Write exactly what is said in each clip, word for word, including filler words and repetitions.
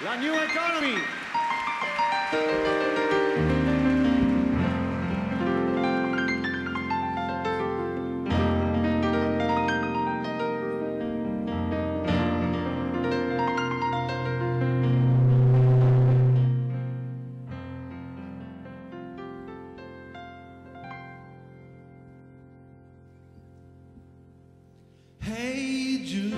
La Gnu Economy. Hey Jude,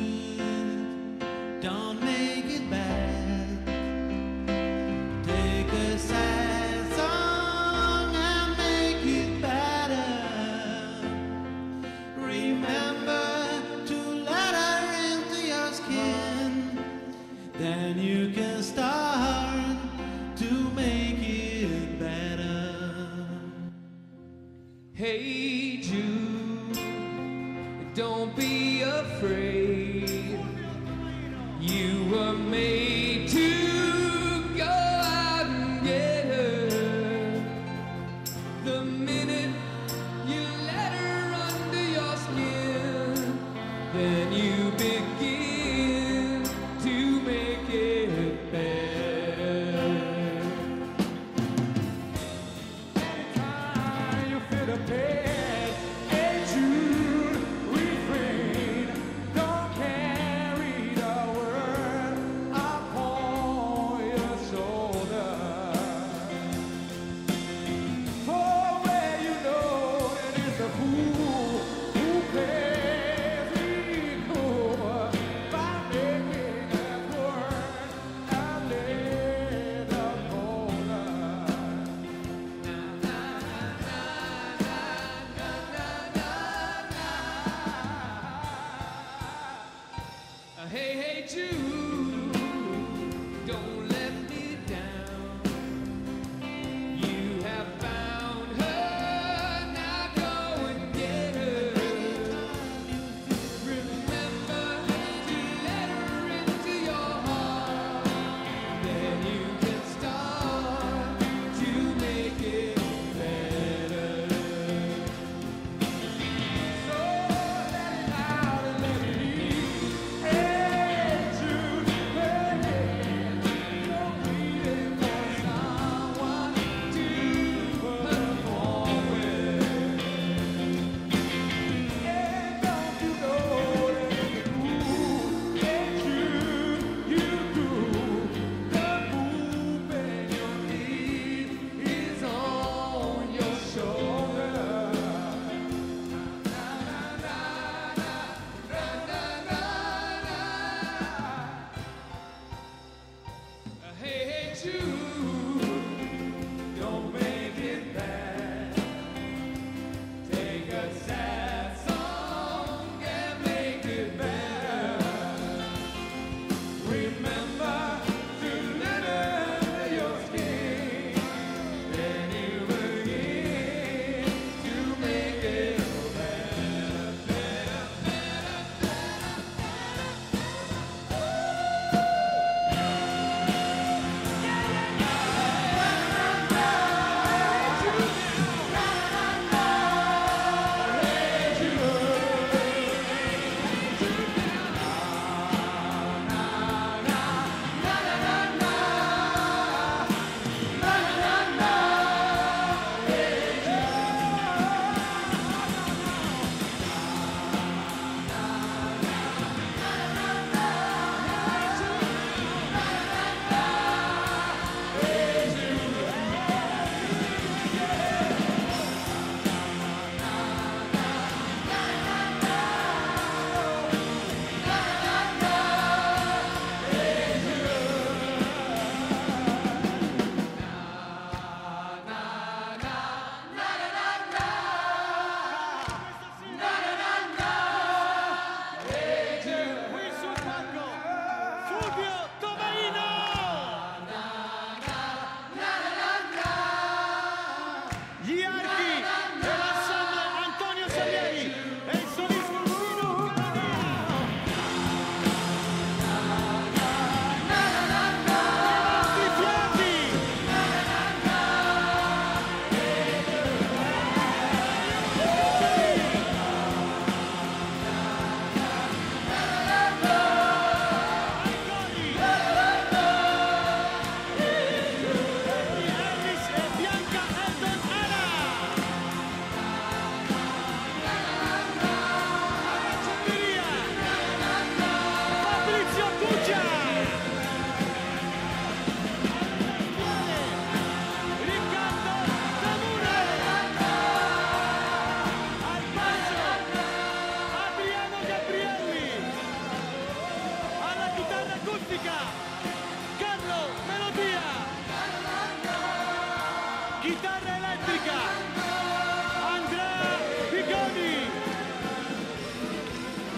don't make it bad. Take a sad song and make it better. Remember to let her into your skin. Then you can start to make it better. Hey Jude, don't be afraid. You were made to go out and get her. The minute you let her under your skin, then you begin to make it better. Anytime you feel the pain,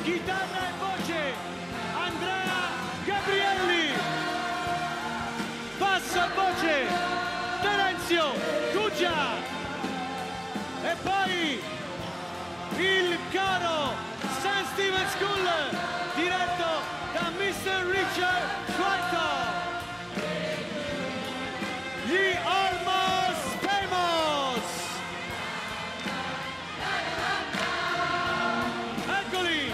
chitarra e voce Andrea Gabrielli, basso e voce Terenzio Guggia, e poi il coro Saint Stephen School diretto da mister Richard Schweitzer. Gli Almost Famous. Eccoli.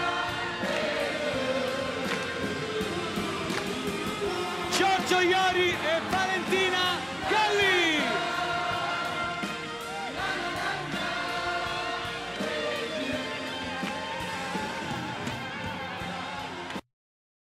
Giorgio Iori